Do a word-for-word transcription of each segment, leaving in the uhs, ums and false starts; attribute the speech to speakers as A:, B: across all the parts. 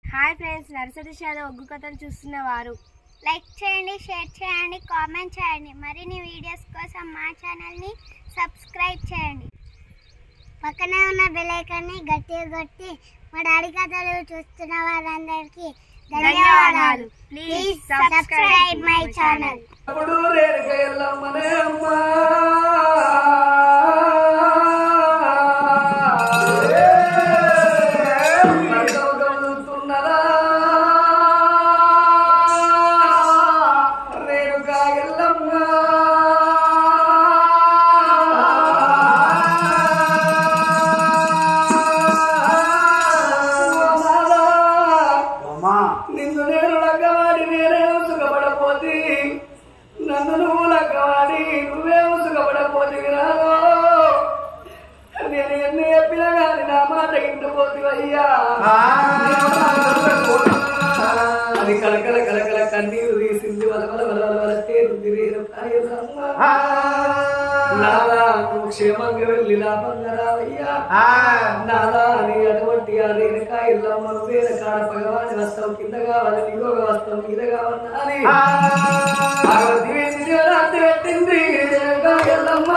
A: Hi friends, nursery షాలో ఒగ్గు కథలు చూస్తున్నవారు
B: లైక్ చేయండి, షేర్ చేయండి, కామెంట్ చేయండి. మరిన్ని వీడియోస్ కోసం మా ఛానల్ని సబ్స్క్రైబ్ చేయండి. పక్కనే ఉన్న బెల్ ఐకాన్ని గట్టిగా కొట్టి మా డాడీ కథలు చూస్తున్న వారందరికీ ధన్యవాదాలు. Please subscribe my channel.
C: నిన్ను నేను లగ్గవాడి నేనే సుఖపడపోతే నన్ను నువ్వు లగ్గవాడి నువ్వే సుఖపడపోతే నేను ఎన్ని చెప్పినా కానీ నా మాట ఇంటిపోతే అయ్యా అది కలకల కలకల కన్నీరు తీసింది వల వల వల వల వల తేరుంది రేరు నాదా నువ్వు క్షేమంగా వెళ్ళి లాభంగా రావయ్యా నాదా అని అటువంటి ఆ రేణుకా ఇల్లమ్మ నువ్వేన కాడ భగవాని వస్తావు కింద కావాలి నిగోగ వస్తావు మీద కావన్నా అని రాత్రి పెట్టింది రేణుకా ఇల్లమ్మ.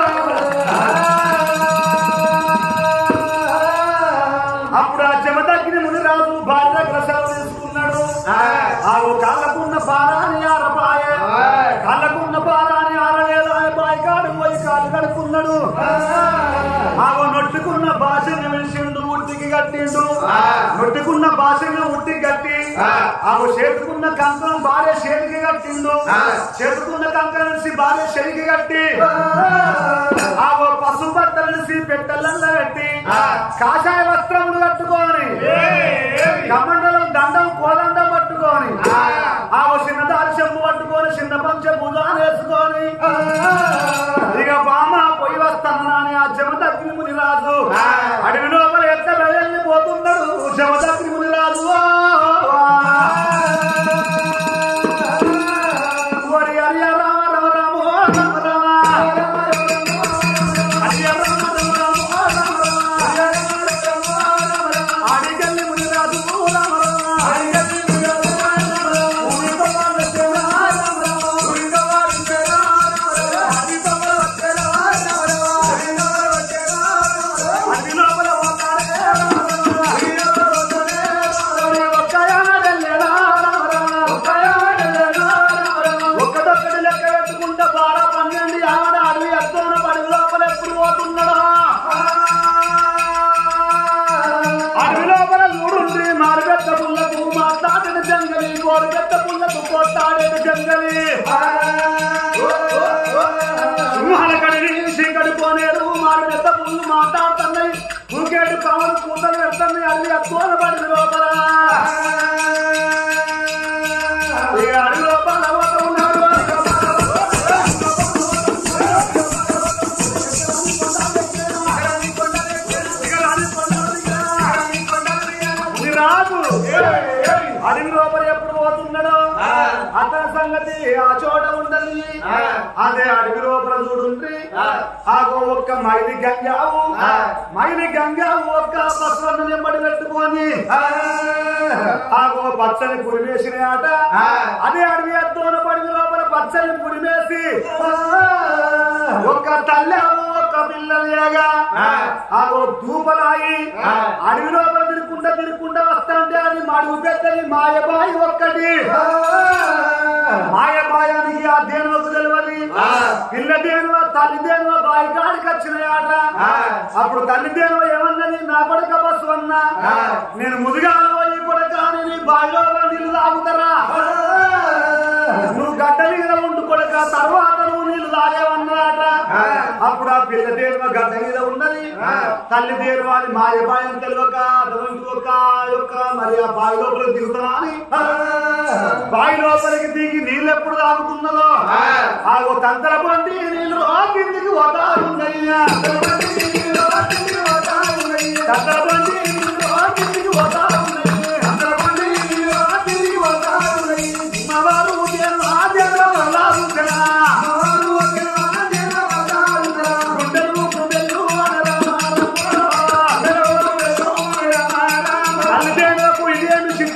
D: అప్పుడు ఆ చెమ తగ్గిన ముని రాజు భార్య దగ్గర సెలవు తీసుకున్నాడు. ఆ కాళ్ళకున్న పారాని ఆరపాయ కాళ్ళకున్న పారాని ఆరలేదాయ బాయ్ కాడు పోయి కాళ్ళు కడుక్కున్నాడు. ఆగో నొట్టుకున్న భాషను విలిచిండు, ఉట్టికి కట్టిండు. నొట్టుకున్న భాషను ఉట్టికి కట్టి ఆగో చేతుకున్న కంకణం భార్య చేతికి కట్టిండు. చేతుకున్న కంకణం నుంచి భార్య చెరికి కట్టి ఆగో పశు బట్టలు నుంచి పెట్టెలల్లో పెట్టి కాషాయ వస్త్రములు కట్టుకోని కమండలం దండం కోదండం పట్టుకొని ఆ చిన్న దాల్చెంపు పట్టుకొని చిన్న పంచ భుజాన్ని వేసుకొని ఇక బామ పొయ్యి వస్తాను అని ఆ జమదగ్ని ముని రాజు అడవి లోపల ఎట్ట వెళ్ళి పోతున్నాడు. జమదగ్ని ముని రాజు వరి హరియ రామ రామ రామ రామ రామ హరియ రామ రామ రామ ఆడిగల్లి ముని రాజు రామ రామ ఆడిగల్లి ముని రాజు రామ రామ ఊరితో వాళ్ళ రామ రామ ఊరితో వాళ్ళ రామ రామ హరితో వాళ్ళ రామ రామ హరితో వాళ్ళ హరి లోపల వస్తారే రామ రామ హరి లోపల వస్తారే రామ రామ ఒక్కయాడల్లే రామ రామ ఒక్కయాడల్లే రామ రామ ఒక్కదొక్కడి లెక్క పెట్టుకుంటే బారా పన్నెండు ఆడ అడవి అద్దోన పడి లోపల ఎప్పుడు పోతున్నాడు. అడవి లోపల చూడుండ్రి మారుపెద్ద పుల్లకు మాట్లాడిన జంగలి గోరు పెద్ద పుల్లకు కొట్టాడేది జంగలి సింహాల కడిని శ్రీకడుకోనేరు మారు పెద్ద పుల్లు మాట్లాడుతున్నాయి. ఊకేడు కవలు కూతలు పెడుతున్నాయి. అవి అద్దోన పడి లోపల ఇక అడవి లోపల ఉన్నాడు. రాజు అడవి లోపల ఎప్పుడు పోతున్నాడో అతని సంగతి ఆ చోట ఉండదు. అదే అడవి లోపల చూడుండ్రి ఆగో ఒక్క మైలి గంగావు మైలి గంగావు ఒక్క పసువన్న నెమ్మడి పెట్టుకొని ఆగో పచ్చని పురిమేసిన ఆట. అదే అడవి అద్దోన పడివి లోపల పచ్చని పురిమేసి ఒక్క తల్లి ఒక్క పిల్లలేగా ఆగో దూపలాగి అడవి లోపల తిరుక్కుంటా తిరుక్కుంటా వస్తాంటే అది మడుగు పెద్దది మాయబాయి ఒక్కటి. మాయబాయానికి ఆ దేనులకు తెలియదు. పిల్ల దేనువ తల్లి దేనువ బాయి కాడికి వచ్చినాయట. అప్పుడు తల్లి దేనువ ఏమన్నది, నా కొడుక బస్సు అన్నా నేను ముదిగాను పోయి కొడక నీ బాయిలో నీళ్ళు తాగుతారా, నువ్వు గడ్డ మీద ఉండు కొడక తర్వాత నువ్వు నీళ్ళు తాగేవన్నాట. అప్పుడు ఆ పిల్ల దేనువ గడ్డ మీద ఉన్నది. తల్లి దేనువ అది మాయబాయం తెలియక ఒక యొక్క మరి ఆ బావి లోపలికి దిగుతున్నా అని బావి లోపలికి దిగి నీళ్ళు ఎప్పుడు తాగుతున్నదో ఆ ఓ తంతల బండి నీళ్ళు కిందికి వదారున్నయ్యా తంతల బండి నీళ్ళు కిందికి వదారున్నయ్యే తంతల బండి నీళ్ళు కిందికి వదారున్నయ్యి మవారు ఆద్యన వదారుకరా మవారు ఆద్యన వదారుకరా గుండెలు గుండెలు అనరా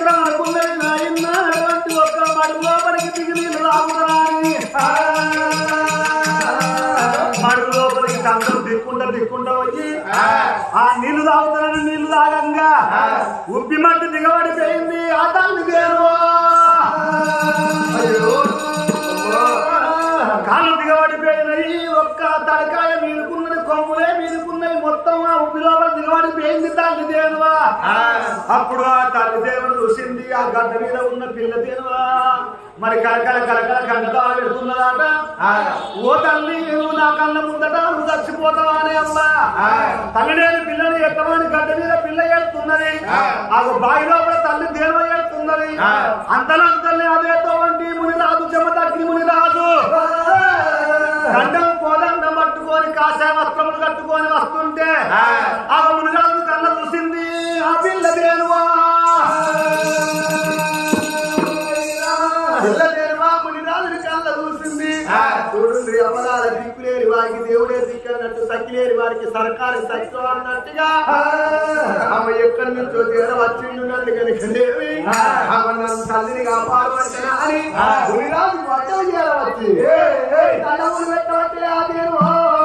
D: ఉబ్బి మట్టి దిగబడిపోయింది ఆ తల్లి దేవో కాళ్ళు దిగబడిపోయినాయి ఒక్క తలకాయ మీరుకున్నది కొమ్ములే మీరుకున్నది మొత్తం ఆ ఉబ్బి లోపల దిగబడిపోయింది తల్లి దేవా అప్పుడు ఆ తల్లి దేవుడు చూసింది ఆ గడ్డ మీద ఉన్న పిల్ల దేవా మరి కలకల కలకల కండతా పెడుతున్నదాట ఓ తల్లి నువ్వు నా కళ్ళ ముందట నువ్వు చచ్చిపోతావా అని అమ్మా తల్లిలేని పిల్లని ఎక్కమని గడ్డ మీద పిల్ల ఏడుతున్నది ఆ బావి లోపల తల్లి దేవ ఏడుతున్నది అంతలంతల్ని అదేతో వంటి మునిరాజు చెమటగ్ని మునిరాజు దండం కోదండం పట్టుకొని కాషాయ వస్త్రములు కట్టుకొని వస్తుంటే ఆ మునిరాజు కళ్ళ చూసింది ఆ పిల్ల దేవా చూడండి అమరాల దిక్కులేని వారికి దేవుడే దిక్కన్నట్టు సక్కిలేని వారికి సర్కారు సత్యం అన్నట్టుగా ఆమె ఎక్కడి నుంచో తీర వచ్చిండు కనుకనేవి ఆమె నన్ను తల్లిని కాపాడమంటే అని గురిరాజు పట్టం చేరవచ్చు కళ్ళములు పెట్టబట్టే ఆ దేవో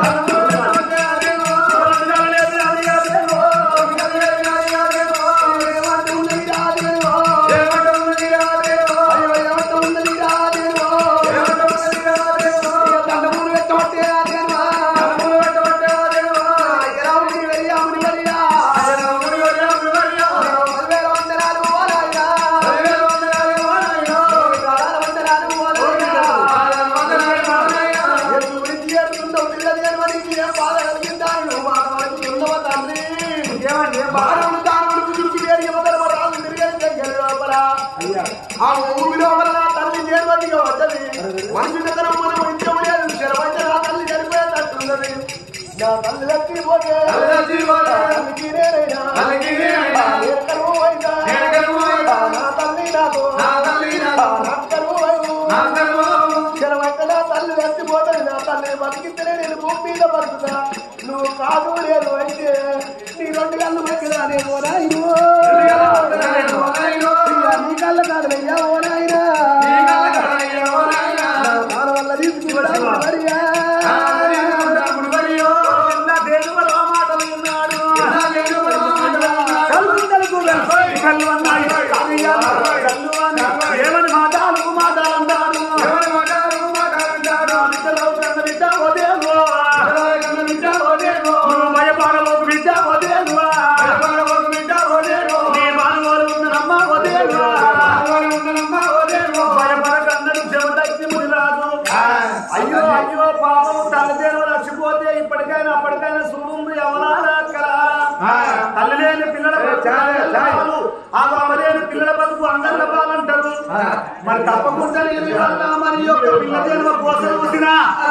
D: ఆ ఊరిలో వల్ల తల్లి చేరువదిగా వద్దది మనిషి దగ్గర మనం ఇచ్చలేదు శరవంట నా తల్లి చనిపోయేటట్టున్నది నా తల్లి లక్కిపోతే శరవంట నా తల్లి లక్కిపోతుంది నా తల్లి బతికితేనే నేను భూమి మీద బతుకుతా నువ్వు కాదు లేదు అయితే నీ రెండు కళ్ళు మధ్యలో నేను నీ కళ్ళ కాదు అయ్యా ఓ నాయనా వల్ల తీసుకున్నాడు మాటలు ఉన్నాడు ఏమని మాటలు మాటలంటాడు బిడ్డ ఓదేవో భయపడబోకు బిడ్డ ఓదేవా నీ మానవాళ్ళు ఉన్నారమ్మా ఓదేవా భయపడకన్నాడు చెమటగ్ని మునిరాజు అయ్యో అయ్యో పాపం తల్లిదేవులు చచ్చిపోతే ఇప్పటికైనా అప్పటికైనా సుడుంది ఎవరారా అక్కడ తల్లి లేని పిల్లల లేని పిల్లల బతుకు అందరిలో పాలంటారు మరి తప్పకుండా మరి యొక్క పిల్ల జన్మ కోసం చూసిన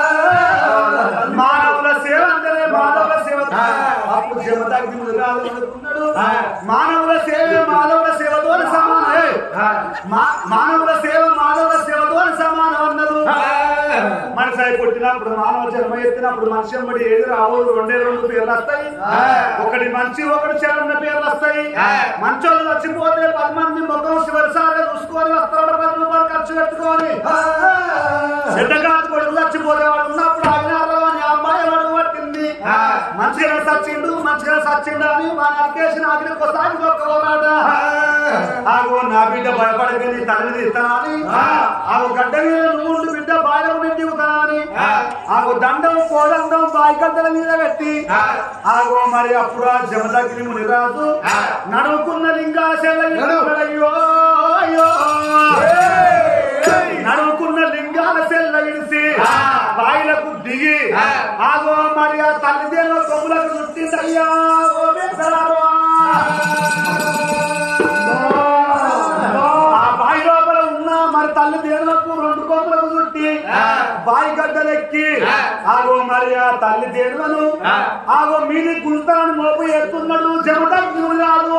D: మానవుల సేవ అంటేనే మానవుల సేవ అప్పుడు చెమటగ్ని మునిరాజు అనుకున్నాడు మానవుల సేవ మానవుల సేవతో సమానం మానవుల సేవ మానవుల సేవతో సమానం అన్నారు మనిషి అయి పుట్టినప్పుడు మానవ జన్మ ఎత్తినప్పుడు మనిషి ఎంబడి ఏది రావు రెండే రెండు పేర్లు వస్తాయి ఒకటి మంచి ఒకటి చెడు పేర్లు వస్తాయి మంచోళ్ళు చచ్చిపోతే పది మంది ముఖం శివరిసారిగా చూసుకొని వస్త్రాలు పది రూపాయలు ఖర్చు పెట్టుకొని చెడ్డకాదు కొడుకు చచ్చిపోతే వాడు ఉన్నప్పుడు అజ్ఞానంలో అని అమ్మాయి అడుగు పట్టింది మంచిగా సచ్చిండు మంచిగా సచ్చిండు అని మా నరికేసిన అగ్ని కొసాగి ఒక్కవాడ ఆగో నా బిడ్డ భయపడగని తల్లిని ఇస్తానని ఆగో గడ్డ మీద నువ్వు బిడ్డ బాయిలో దిగుతానని ఆగో దండం కోదండం బాయి గడ్డల మీద పెట్టి ఆగో మరి అప్పుడు ఆ జమదగ్ని మునిరాజు నడుకున్న లింగాల సెల్లయ్యో నడుకున్న లింగాల సెల్ల ఇడిసి బాయిలకు దిగి ఆగో మరి ఆ తల్లిదేవ కొమ్ములకు చుట్టిందయ్యా ఆ బాయి లోపల ఉన్న మరి తల్లి దేవులకు రెండు కొమ్ములకు చుట్టి బాయి గడ్డలెక్కి ఆగో మరి ఆ తల్లి దేవులను ఆగో మీది గుంతలను మోపు ఎత్తున్నాడు జమదగ్ని రాదు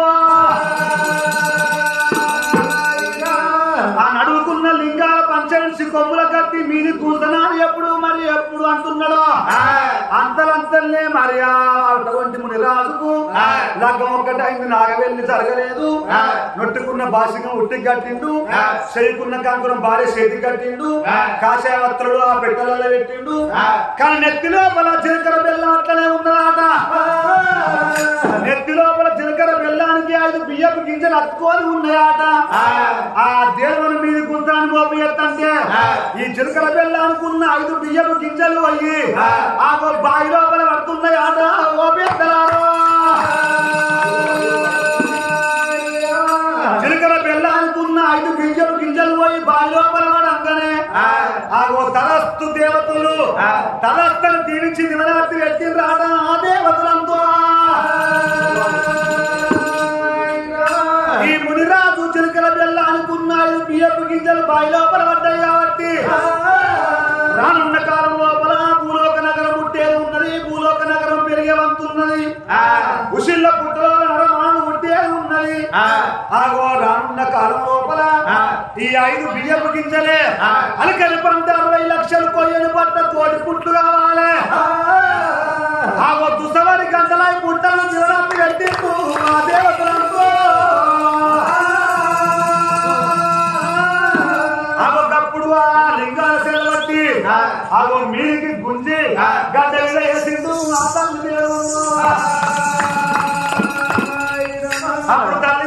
D: ఆ నడువుకున్న లింగాల పంచంశి కొమ్ముల కట్టి మీది గుంతనాలు ఎప్పుడు మరి ఎప్పుడు అంటున్నాడు అంతలంతల్నే మరి అటువంటి మునిరాజుకు లగ్గం ఒక్కటైంది నాగవెల్లి జరగలేదు నొట్టుకున్న భాషగా ఉట్టి కట్టిండు చేయుకున్న కంకురం భార్య చేతి కట్టిండు కాషాయ వస్త్రుడు ఆ పెట్టెలలో పెట్టిండు కానీ నెత్తి లోపల జీలకర్ర బెల్లం అట్లనే ఉన్నదాట నెత్తి లోపల జీలకర్ర బెల్లానికి ఐదు బియ్యపు గింజలు అత్తుకొని ఉన్నాయట. ఆ దేవుని మీద గుంతాన్ని గోపి ఎత్తంటే ఈ చిలుకల బెల్ల అనుకున్న ఐదు బియ్యపు గింజలు అయ్యి ఆ బావి లోపల పడుతున్నాయట. గోపి ఎత్తలారో చిలుకల బెల్ల అనుకున్న ఐదు బియ్యపు గింజలు పోయి బావి లోపల పడంగానే ఆగో తలస్తు దేవతలు తలస్తను దీవించి దివరాత్రి ఎత్తి రాడా ఆ దేవతలంతో ఈ మునిరాజు చిలుకల బెల్ల అనుకున్న ఐదు బియ్యపు గింజలు బావి లోపల పడ్డాయి కాబట్టి రానున్న కాలం లోపల భూలోక నగరం పుట్టేది ఉన్నది. భూలోక నగరం పెరిగే వంతున్నది. ఉషిల్ల పుట్టలో నరమాను పుట్టేది ఉన్నది. ఆగో రానున్న కాలం లోపల ఈ ఐదు బియ్యపు గింజలే అలకలి పంట అరవై లక్షలు కొయ్యని పట్ట తోటి పుట్లు కావాలి. ఆ వద్దు సవారి గంటలాయి పుట్టాలను జీవనాన్ని కట్టింపు ఆ దేవతలంతో అవప్పుడు ఆ లింగాల సెలవట్టి ఆగో మీరికి గుంజి గడ్డ మీద వేసిండు ఆ తల్లి అప్పుడు